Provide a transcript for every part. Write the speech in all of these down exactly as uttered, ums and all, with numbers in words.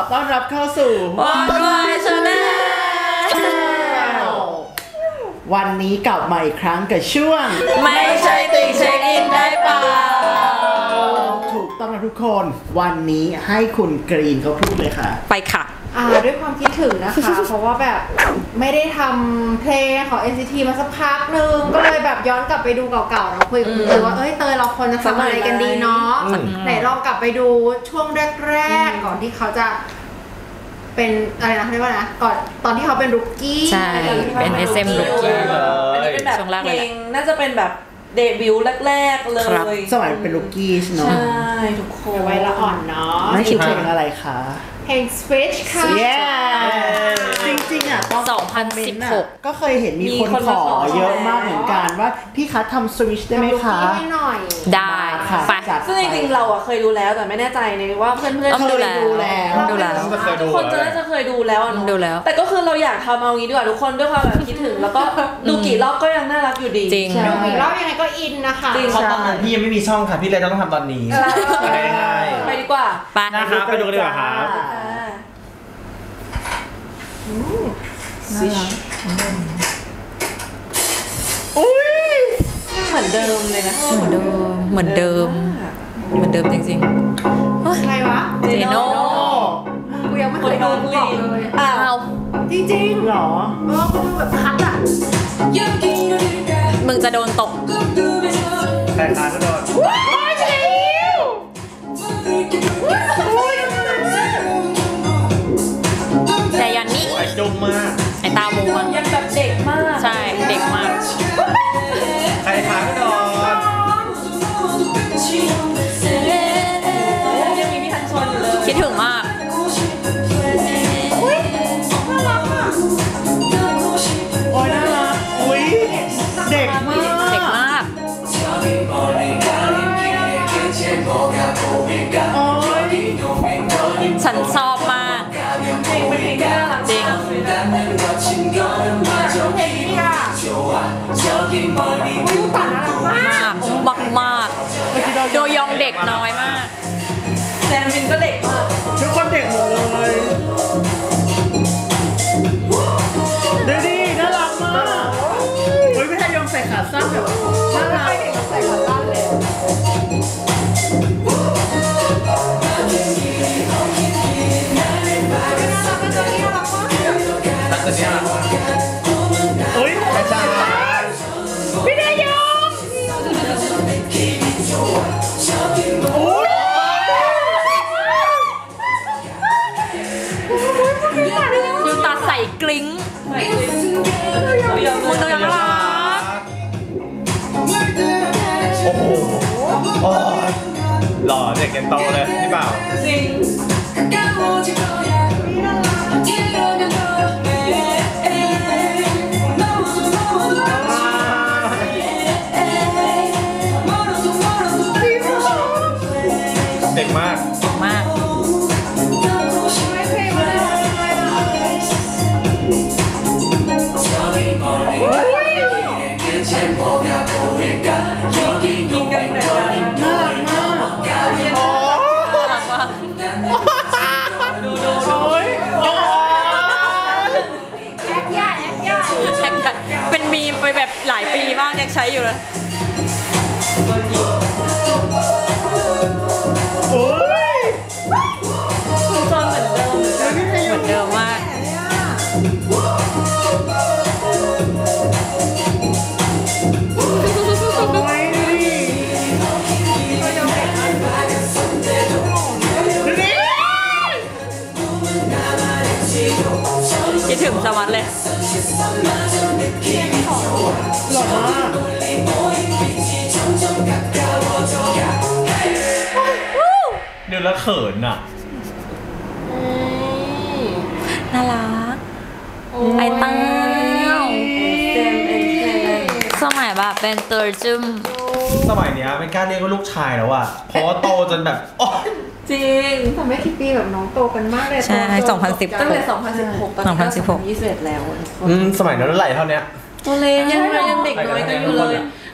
ต้อนรับเข้าสู่ Worldwide Channel วันนี้กลับมาอีกครั้งกับช่วงไม่ใช่ติ่งเช็คอินได้เปล่าถูกต้องนะทุกคนวันนี้ให้คุณกรีนเขาพูดเลยค่ะไปค่ะอ่าด้วยความคิดถึงนะคะ เพราะว่าแบบไม่ได้ทำเพลงของ เอ็น ซี ที มาสักพักนึงก็เลยแบบย้อนกลับไปดูเก่าๆแล้วคุยกับเตยว่าเอ้ยเตยเราควรจะทำอะไรกันดีเนาะไหนลองกลับไปดูช่วงแรกๆก่อนที่เขาจะเป็นอะไรนะเรียกว่านะก่อนตอนที่เขาเป็นรุกกี้ใช่เป็น เอส เอ็ม รุกกี้อันนี้เป็นแบบเพลงน่าจะเป็นแบบเดบิวต์แรกๆเลยสมัยเป็นรุกกี้เนาะใช่ทุกคนไว้ละอ่อนเนาะไม่คิดเพลงอะไรคะเพลง Switch ค่ะจริงๆอ่ะตอนสองพันสิบหกก็เคยเห็นมีคนขอเยอะมากเหมือนกันว่าพี่คะทำ Switch ได้ไหมคะให้หน่อยได้ค่ะซึ่งจริงๆเราอ่ะเคยดูแล้วแต่ไม่แน่ใจในว่าเพื่อนๆต้องดูแลดูแล้วดูแล้วทุกคนจะน่าจะเคยดูแล้วดูแล้วแต่ก็คือเราอยากทำเอางี้ดีกว่าทุกคนด้วยความแบบคิดถึงแล้วก็ดูกี่รอบก็ยังน่ารักอยู่ดีจริงดูกี่รอบยังไงก็อินนะคะเพราะตอนนั้นพี่ยังไม่มีช่องค่ะพี่เลยต้องทำตอนนี้ง่ายๆไปดีกว่าไปนะครับไปดูกันดีกว่าครับซิชอุ้ยเหมือนเดิมเลยนะเหมือนเดิมเหมือนเดิมเหมือนเดิมจริงๆใครวะเจโน่กูยังไม่เคยดูบอกเลยอ้าวจริงๆหรอเออกูดูแบบคัดอ่ะมึงจะโดนตกแต่ขาก็โดนแต่ยันนี่ไอ้จุ่มมากไอ้ตามูมันยังแบบเด็กมากใช่เด็กมากใครขาก็โดนยังมีพี่ทันชนอยู่เลยคิดถึงมากอุ้ยน่ารักอ่ะโอ้ยน่ารักอุ้ยเด็กมากเด็กมากฉันชอบมากเพลงเป็นเพลงที่น่ารักจริงมากมากๆโดยองเด็กน้อยมากแซมบินก็เด็กมากทุกคนเด็กหมดเลยดูดิน่ารักมากเฮ้ยพี่ทายองใส่ขาสั้นแบบน่ารักใส่ขาสั้นเลยตัดเสียงเฮ้ยอาจารย์พี่ทายองโอ้ยดูตาใส่กลิ้งมึงตัวยังรักโอ้โหหล่อเด็กกันโตเลยนี่เปล่าจริงเด็กมากมากเป็นมีมไปแบบหลายปีมากยังใช้อยู่เลยโอ้ยจนเหมือนเดิมเหมือนเดิมมากคิดถึงสวัสดิ์เลยหล่อมากดูแล้วเขินอ่ะน่ารักไอ้ตั้งสมัยแบบเป็นเตอร์จึมสมัยเนี้ยไม่กล้าเรียกว่าลูกชายแล้วอ่ะเพราะว่าโตจนแบบโอ๊ยจริงทำให้คิดปีแบบน้องโตกันมากเลยใช่สองพันสิบตั้งแต่สองพันสิบหกสองพันสิบหกยี่สิบเอ็ดแล้วอืมสมัยนั้นไหลเท่านี้ตัวเล็กยังยังเด็กน้อยกันอยู่เลย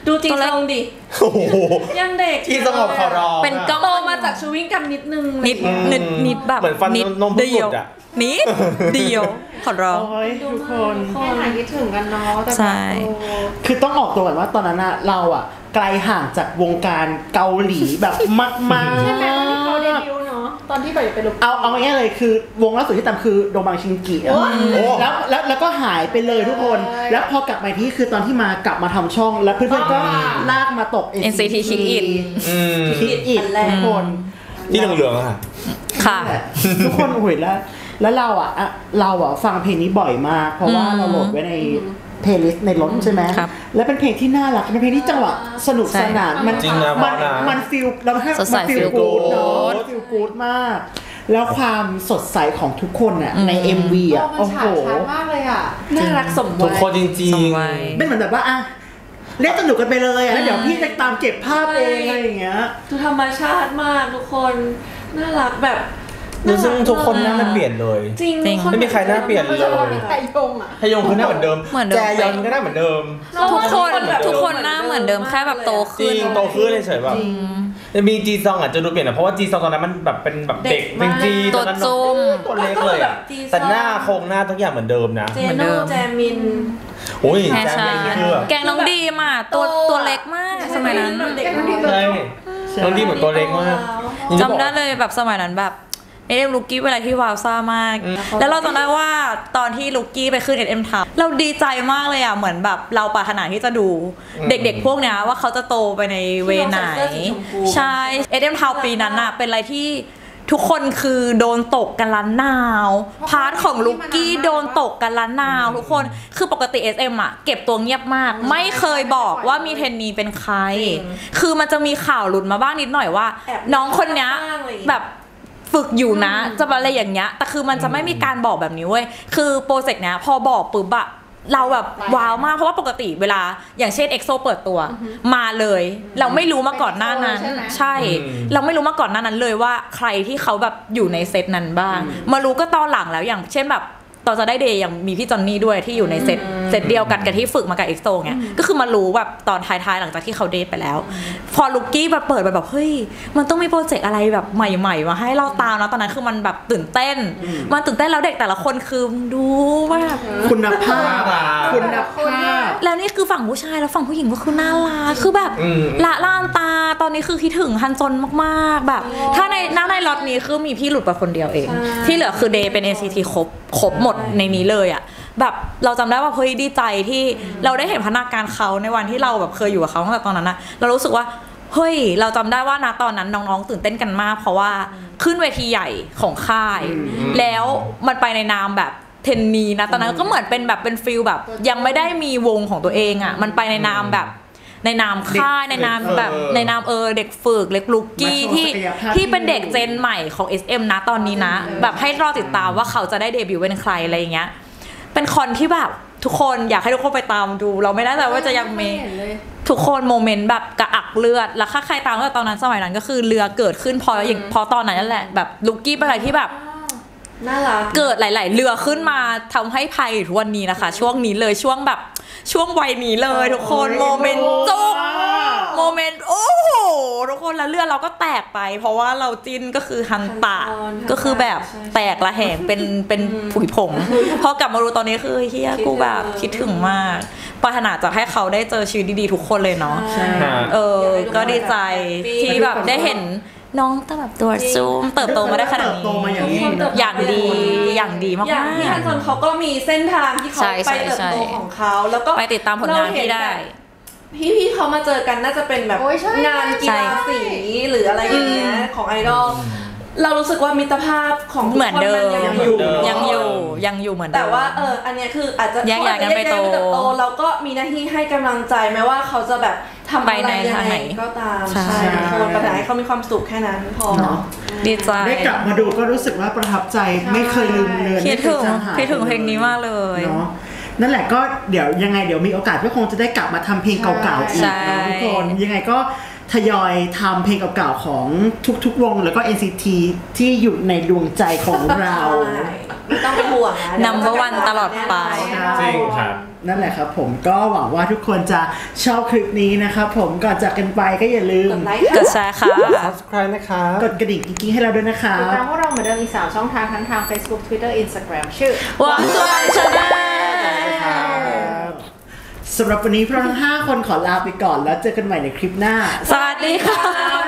ดูจีซองดิโอ้โหยังเด็กที่สงบขอร้องเป็นก้อนโตมาจากชูวิ่งกันนิดนึงนิดนิดนิดแบบเหมือนฟันนิดนมเพิ่งหลุเดียวดอะนิดเดียวขอร้องโอ้ยทุกคนแค่หายคิดถึงกันเนาะแต่ใช่แบบโอ้คือต้องออกตัวก่อนว่าตอนนั้นอะเราอะไกลห่างจากวงการเกาหลีแบบมากๆใช่ไหมตอนที่เขาเดบิวต์เนาะตอนที่แบบไปลุกเอาเอาง่ายๆเลยคือวงล่าสุดที่ตามคือโดบังชิงกิอะโอ้แล้วแล้วแล้วก็หายไปเลยทุกคนใช่แล้วพอกลับมาที่คือตอนที่มากลับมาทำช่อง แล้วเพื่อนๆก็อ่าลากมาตกเอ็น ซี ที Kick It อืมคิดอีกทุกคนที่เหลืองๆอะค่ะค่ะนั่นแหละทุกคนโอ้ยแล้วแล้วเราอ่ะอะเราอ่ะฟังเพลงนี้บ่อยมาก เพราะว่าอืมเราโหลดไว้ในเพลย์ลิสต์ในรถใช่ไหมครับแล้วเป็นเพลงที่น่ารักเป็นเพลงที่จังหวะสนุกสนานใช่มันจริงนะมันเพราะนะมันฟีลเราให้สดใสมันฟีล feel กู๊ด good เนาะฟีลกู๊ดมาก แล้วความสดใสของทุกคนอ่ะใน เอ็ม วีโอ้อ่ะมันโอ้ฉาโหกชัดมากเลยอ่ะน่ารักสมทุวักยคนจริสงมวัยเป็นเหมือนแบบว่าอ่ะเล่นสนุกกันไปเลยอ่ะแล้วเดี๋ยวพี่จะตามเก็บภาพเองอะไรอย่างเงี้ยดูธรรมชาติมากทุกคนน่ารักแบบๆดูซึ่งทุกคนหน้ามันเปลี่ยนเลยจริงจริงทุกคนไม่มีใครหน้าเปลี่ยนเลยแต่ยงอ่ะทยงคือหน้าเหมือนเดิมเหมือนเดิมแจยอนก็หน้าเหมือนเดิมทุกคนทุกคนหน้าเหมือนเดิมแค่แบบโตจขึ้รินงโตขึ้นเลยเฉยแบบจะมีจีซองอ่ะจะดูเปลี่ยนนะเพราะว่าจีซองตอนนั้นมันแบบเป็นแบบเด็กเป็นจีตอนนั้นตัวจุ้มตัวเล็กเลยอ่ะแต่หน้าโครงหน้าทุกอย่างเหมือนเดิมนะเจเหมือนโน่เดิมแจมินโอ้ยแค่แจชามินคือแบบแกงน้องดีมอ่ะตัวตัวเล็กมากสมัยนั้นเด็กใช่น้องดีเหมือนตัวเล็กมากยังจะบอกจำได้เลยแบบสมัยนั้นแบบเอ็มลูกี้เวลาที่วาวซ่ามาก แล้วเราจำได้ว่าตอนที่ลูกี้ไปขึ้น เอส เอ็ม Town เราดีใจมากเลยอ่ะเหมือนแบบเราปรารถนาที่จะดูเด็กๆพวกเนี้ยว่าเขาจะโตไปในเวไหนใช่ เอส เอ็ม Town ปีนั้นอ่ะเป็นอะไรที่ทุกคนคือโดนตกกันล้านนาวพาร์ทของลูกี้โดนตกกันล้านนาวทุกคนคือปกติ เอส เอ็ม อ่ะเก็บตัวเงียบมาก ไม่เคยบอกว่ามีเทรนนีเป็นใคร คือมันจะมีข่าวหลุดมาบ้างนิดหน่อยว่า น้องคนเนี้ยแบบฝึกอยู่นะจะอะไรอย่างเงี้ยแต่คือมันจะไม่มีการบอกแบบนี้เว้ยคือโปรเจกต์เนี้ยพอบอกปุ๊บอะเราแบบว้าวมากเพราะว่าปกติเวลาอย่างเช่น เอ็กโซ เปิดตัวมาเลย เราไม่รู้มาก่อนหน้านั้นใช่เราไม่รู้มาก่อนหน้านั้นเลยว่าใครที่เขาแบบอยู่ในเซตนั้นบ้างมารู้ก็ตอนหลังแล้วอย่างเช่นแบบตอนจะได้เดย์ยังมีพี่จอนนี่ด้วยที่อยู่ในเซตเซตเดียวกันกับที่ฝึกมากับเอ็กโซไงก็คือมารู้แบบตอนท้ายๆหลังจากที่เขาเดย์ไปแล้วพอลูกกี้แบบเปิดไปแบบเฮ้ยมันต้องมีโปรเจกต์อะไรแบบใหม่ๆมาให้เราตามนะตอนนั้นคือมันแบบตื่นเต้นมันตื่นเต้นแล้วเด็กแต่ละคนคือดูแบบคุณภาพคุณภาพแล้วนี่คือฝั่งผู้ชายแล้วฝั่งผู้หญิงก็คือน่ารักคือแบบละล่านตาตอนนี้คือคิดถึงฮันซนมากๆแบบถ้าในหน้าในล็อตนี้คือมีพี่หลุดไปคนเดียวเองที่เหลือคือเดย์เป็น เอ็น ซี ที ครบครบหมดในนี้เลยอ่ะแบบเราจำได้ว่าเฮ้ยดีใจที่เราได้เห็นพัฒนาการเขาในวันที่เราแบบเคยอยู่กับเขาตั้งแต่ตอนนั้นนะเรารู้สึกว่าเฮ้ยเราจำได้ว่านะตอนนั้นน้องๆตื่นเต้นกันมากเพราะว่าขึ้นเวทีใหญ่ของค่ายแล้วมันไปในนามแบบเทนนีนะตอนนั้นก็เหมือนเป็นแบบเป็นฟิลแบบยังไม่ได้มีวงของตัวเองอ่ะมันไปในนามแบบในนามค่ายในนามแบบในนามเออเด็กฝึกเล็กลูกกี้ที่ที่เป็นเด็กเจนใหม่ของ เอส เอ็ม นะตอนนี้นะแบบให้รอติดตามว่าเขาจะได้เดบิวต์เป็นใครอะไรอย่างเงี้ยเป็นคอนที่แบบทุกคนอยากให้ทุกคนไปตามดูเราไม่แน่ใจว่าจะยังมีทุกคนโมเมนต์แบบกระอักเลือดแล้วถ้าใครตามตั้งแต่ตอนนั้นสมัยนั้นก็คือเรือเกิดขึ้นพออย่างพอตอนนั้นนั่นแหละแบบลูกกี้เป็นอะไรที่แบบน่ารักเกิดหลายๆเรือขึ้นมาทำให้ไทยทุกวันนี้นะคะช่วงนี้เลยช่วงแบบช่วงวัยนี้เลยทุกคนโมเมนต์จุกโมเมนต์โอ้โหทุกคนแล้วเรือเราก็แตกไปเพราะว่าเราจิ้นก็คือฮันตะก็คือแบบแตกระแหงเป็นเป็นผุยผงพอกลับมาดูตอนนี้คือเฮียกูแบบคิดถึงมากปรารถนาจะให้เขาได้เจอชีวิตดีๆทุกคนเลยเนาะเออก็ดีใจที่แบบได้เห็นน้องแต่แบบตัวซูมเติบโตมาได้ขนาดนี้อย่างดีอย่างดีมากๆอย่างที่ฮันซอนเขาก็มีเส้นทางที่เขาไปเติบโตของเขาแล้วก็ไปติดตามผลงานที่ได้พี่พี่เขามาเจอกันน่าจะเป็นแบบงานกีฬาสีหรืออะไรอย่างเงี้ยของไอดอลเรารู้สึกว่ามิตรภาพของเหมือนเดิมยังอยู่ยังอยู่ยังอยู่เหมือนเดิมแต่ว่าเอออันเนี้ยคืออาจจะแยกย้ายกันไปโตเราก็มีหน้าที่ให้กำลังใจแม้ว่าเขาจะแบบทำอะไรยังไงก็ตามใช่คนประทานให้เขามีความสุขแค่นั้นพอเนาะดีใจได้กลับมาดูก็รู้สึกว่าประทับใจไม่เคยลืมเลือนคิดถึงคิดถึงเพลงนี้มากเลยเนาะนั่นแหละก็เดี๋ยวยังไงเดี๋ยวมีโอกาสก็คงจะได้กลับมาทำเพลงเก่าๆอีกนะทุกคนยังไงก็ทยอยทำเพลงเก่าๆของทุกๆวงแล้วก็ เอ็น ซี ที ที่อยู่ในดวงใจของเราไม่ต้องเป็นห่วงนะ number one ตลอดไปจริงครับนั่นแหละครับผมก็หวังว่าทุกคนจะชอบคลิปนี้นะครับผมก่อนจากกันไปก็อย่าลืมกดไลค์กดแชร์ค่ะ subscribe นะครับกดกระดิ่งกิ๊งๆให้เราด้วยนะครัติดบตามพวกเราเหมือนเดิมอีกสามช่องทางทั้งทาง Facebook Twitter Instagram ชื่อหวังตัวชนะสำหรับวันนี้พวกเราทั้งห้าคนขอลาไปก่อนแล้วเจอกันใหม่ในคลิปหน้าสวัสดีค่ะ